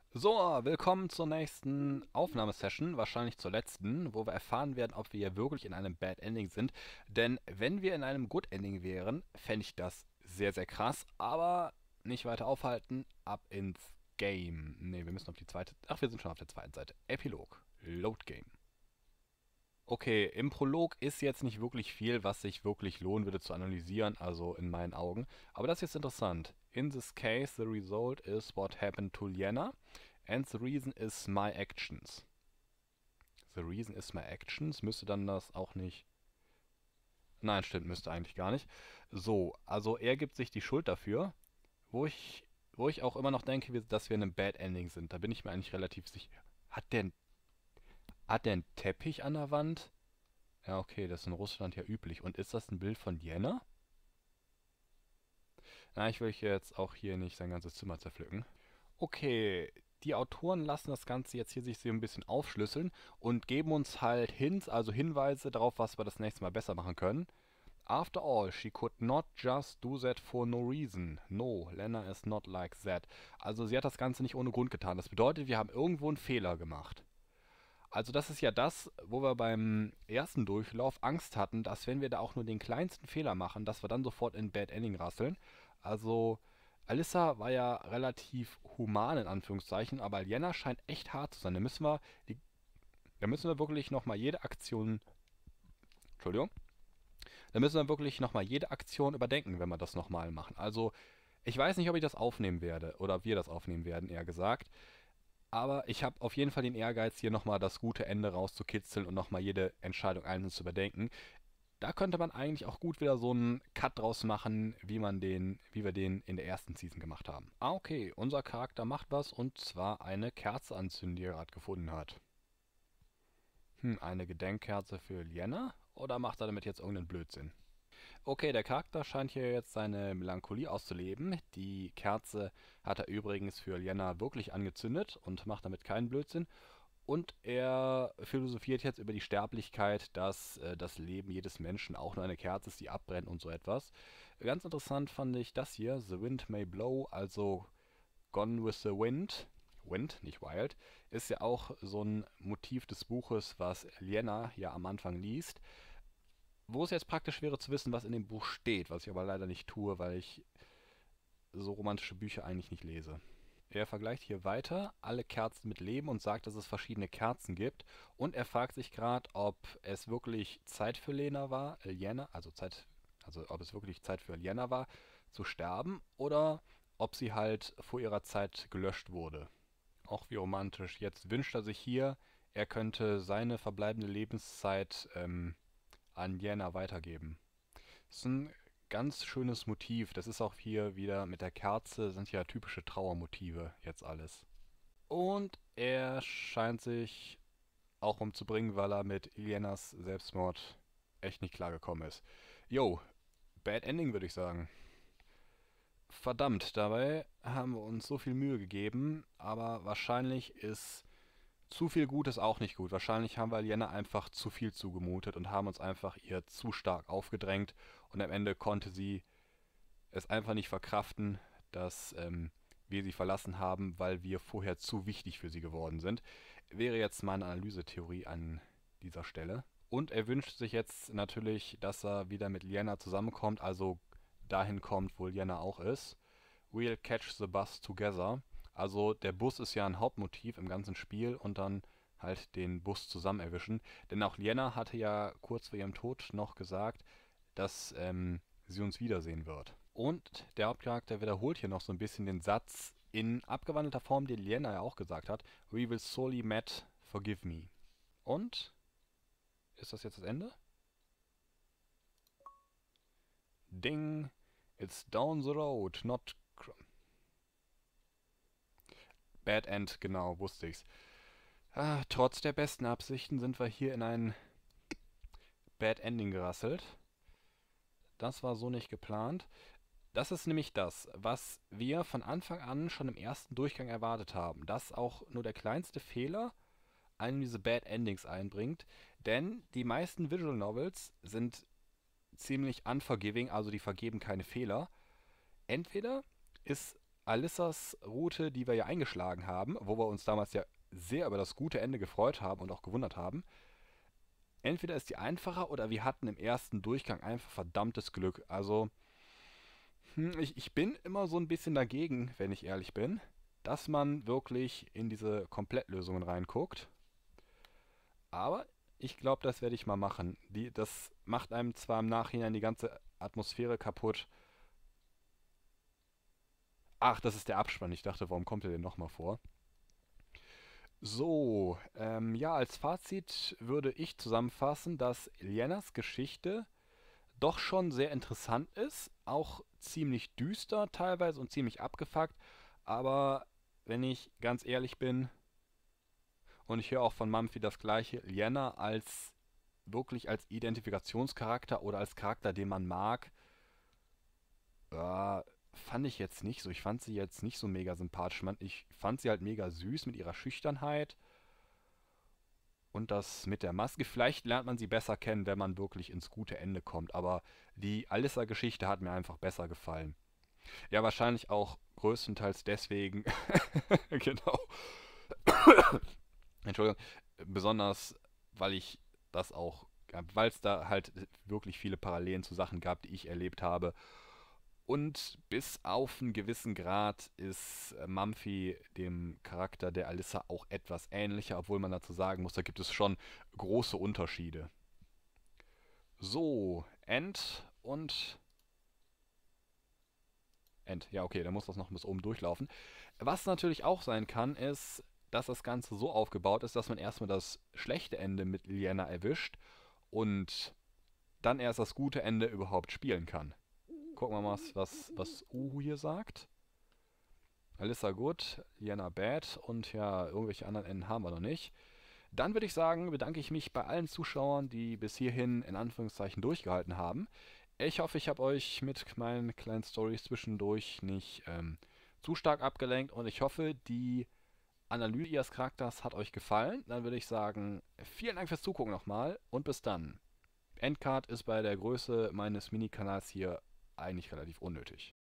So, willkommen zur nächsten Aufnahmesession, wahrscheinlich zur letzten, wo wir erfahren werden, ob wir hier wirklich in einem Bad Ending sind. Denn wenn wir in einem Good Ending wären, fände ich das sehr, sehr krass. Aber nicht weiter aufhalten, ab ins Game. Ne, wir müssen auf die zweite. Ach, wir sind schon auf der zweiten Seite. Epilog. Load Game. Okay, im Prolog ist jetzt nicht wirklich viel, was sich wirklich lohnen würde zu analysieren, also in meinen Augen. Aber das ist jetzt interessant. In this case, the result is what happened to Liana, and the reason is my actions. The reason is my actions. Müsste dann das auch nicht. Nein, stimmt, müsste eigentlich gar nicht. So, also er gibt sich die Schuld dafür, wo ich, wo ich auch immer noch denke, dass wir in einem Bad Ending sind. Da bin ich mir eigentlich relativ sicher. Hat der, hat der einen Teppich an der Wand? Ja, okay, das ist in Russland ja üblich. Und ist das ein Bild von Jena? Na, ich will jetzt auch hier nicht sein ganzes Zimmer zerpflücken. Okay, die Autoren lassen das Ganze jetzt hier sich so ein bisschen aufschlüsseln und geben uns halt Hints, also Hinweise darauf, was wir das nächste Mal besser machen können. After all, she could not just do that for no reason. No, Lena is not like that. Also sie hat das Ganze nicht ohne Grund getan. Das bedeutet, wir haben irgendwo einen Fehler gemacht. Also das ist ja das, wo wir beim ersten Durchlauf Angst hatten, dass wenn wir da auch nur den kleinsten Fehler machen, dass wir dann sofort in Bad Ending rasseln. Also Alyssa war ja relativ human in Anführungszeichen, aber Liana scheint echt hart zu sein. Die, da müssen wir wirklich nochmal jede Aktion, Entschuldigung, da müssen wir wirklich nochmal jede Aktion überdenken, wenn wir das nochmal machen. Also ich weiß nicht, ob ich das aufnehmen werde oder ob wir das aufnehmen werden, eher gesagt. Aber ich habe auf jeden Fall den Ehrgeiz, hier nochmal das gute Ende rauszukitzeln und nochmal jede Entscheidung einzeln zu überdenken. Da könnte man eigentlich auch gut wieder so einen Cut draus machen, wie wir den in der ersten Season gemacht haben. Ah, okay, unser Charakter macht was und zwar eine Kerze anzünden, die er gerade gefunden hat. Eine Gedenkkerze für Liana? Oder macht er damit jetzt irgendeinen Blödsinn? Okay, der Charakter scheint hier jetzt seine Melancholie auszuleben. Die Kerze hat er übrigens für Liana wirklich angezündet und macht damit keinen Blödsinn. Und er philosophiert jetzt über die Sterblichkeit, dass das Leben jedes Menschen auch nur eine Kerze ist, die abbrennt und so etwas. Ganz interessant fand ich das hier, The Wind May Blow, also Gone with the Wind. Wind, nicht Wild, ist ja auch so ein Motiv des Buches, was Liena ja am Anfang liest. Wo es jetzt praktisch wäre zu wissen, was in dem Buch steht, was ich aber leider nicht tue, weil ich so romantische Bücher eigentlich nicht lese. Er vergleicht hier weiter alle Kerzen mit Leben und sagt, dass es verschiedene Kerzen gibt. Und er fragt sich gerade, ob es wirklich Zeit für Lena war, Liana, also ob es wirklich Zeit für Liana war, zu sterben oder ob sie halt vor ihrer Zeit gelöscht wurde. Auch wie romantisch. Jetzt wünscht er sich hier, er könnte seine verbleibende Lebenszeit an Liana weitergeben. Das ist ein ganz schönes Motiv. Das ist auch hier wieder mit der Kerze, sind ja typische Trauermotive jetzt alles. Und er scheint sich auch umzubringen, weil er mit Ilienas Selbstmord echt nicht klargekommen ist. Yo, Bad Ending würde ich sagen. Verdammt, dabei haben wir uns so viel Mühe gegeben, aber wahrscheinlich ist zu viel Gutes auch nicht gut. Wahrscheinlich haben wir Liena einfach zu viel zugemutet und haben uns einfach ihr zu stark aufgedrängt und am Ende konnte sie es einfach nicht verkraften, dass wir sie verlassen haben, weil wir vorher zu wichtig für sie geworden sind. Wäre jetzt meine Analysetheorie an dieser Stelle. Und er wünscht sich jetzt natürlich, dass er wieder mit Liana zusammenkommt, also dahin kommt, wo Liana auch ist. We'll catch the bus together. Also der Bus ist ja ein Hauptmotiv im ganzen Spiel und dann halt den Bus zusammen erwischen. Denn auch Liana hatte ja kurz vor ihrem Tod noch gesagt, dass sie uns wiedersehen wird. Und der Hauptcharakter wiederholt hier noch so ein bisschen den Satz in abgewandelter Form, den Liana ja auch gesagt hat. We will sorely met, forgive me. Und? Ist das jetzt das Ende? Ding! It's down the road, not... Bad End, genau, wusste ich's. Ah, trotz der besten Absichten sind wir hier in ein Bad Ending gerasselt. Das war so nicht geplant. Das ist nämlich das, was wir von Anfang an schon im ersten Durchgang erwartet haben, dass auch nur der kleinste Fehler einen diese Bad Endings einbringt, denn die meisten Visual Novels sind ziemlich unforgiving, also die vergeben keine Fehler. Entweder ist Alissas Route, die wir ja eingeschlagen haben, wo wir uns damals ja sehr über das gute Ende gefreut haben und auch gewundert haben, entweder ist die einfacher oder wir hatten im ersten Durchgang einfach verdammtes Glück. Also, ich bin immer so ein bisschen dagegen, wenn ich ehrlich bin, dass man wirklich in diese Komplettlösungen reinguckt. Aber ich glaube, das werde ich mal machen. Das macht einem zwar im Nachhinein die ganze Atmosphäre kaputt. Ach, das ist der Abspann. Ich dachte, warum kommt der denn nochmal vor? So, ja, als Fazit würde ich zusammenfassen, dass Lianas Geschichte doch schon sehr interessant ist, auch ziemlich düster teilweise und ziemlich abgefuckt, aber wenn ich ganz ehrlich bin, und ich höre auch von Mumphy das gleiche, Liana als wirklich als Identifikationscharakter oder als Charakter, den man mag, fand ich jetzt nicht so. Ich fand sie jetzt nicht so mega sympathisch. Ich fand sie halt mega süß mit ihrer Schüchternheit und das mit der Maske. Vielleicht lernt man sie besser kennen, wenn man wirklich ins gute Ende kommt. Aber die Alissa-Geschichte hat mir einfach besser gefallen. Ja, wahrscheinlich auch größtenteils deswegen. Genau. Entschuldigung. Besonders, weil ich das auch, weil es da halt wirklich viele Parallelen zu Sachen gab, die ich erlebt habe. Und bis auf einen gewissen Grad ist Mumphy dem Charakter der Alissa auch etwas ähnlicher, obwohl man dazu sagen muss, da gibt es schon große Unterschiede. So, End. Ja, okay, dann muss das noch bis oben durchlaufen. Was natürlich auch sein kann, ist, dass das Ganze so aufgebaut ist, dass man erstmal das schlechte Ende mit Liliana erwischt und dann erst das gute Ende überhaupt spielen kann. Gucken wir mal, was Uhu hier sagt. Alissa gut, Liana bad und ja, irgendwelche anderen Enden haben wir noch nicht. Dann würde ich sagen, bedanke ich mich bei allen Zuschauern, die bis hierhin in Anführungszeichen durchgehalten haben. Ich hoffe, ich habe euch mit meinen kleinen Storys zwischendurch nicht zu stark abgelenkt und ich hoffe, die Analyse ihres Charakters hat euch gefallen. Dann würde ich sagen, vielen Dank fürs Zugucken nochmal und bis dann. Endcard ist bei der Größe meines Mini-Kanals hier eigentlich relativ unnötig.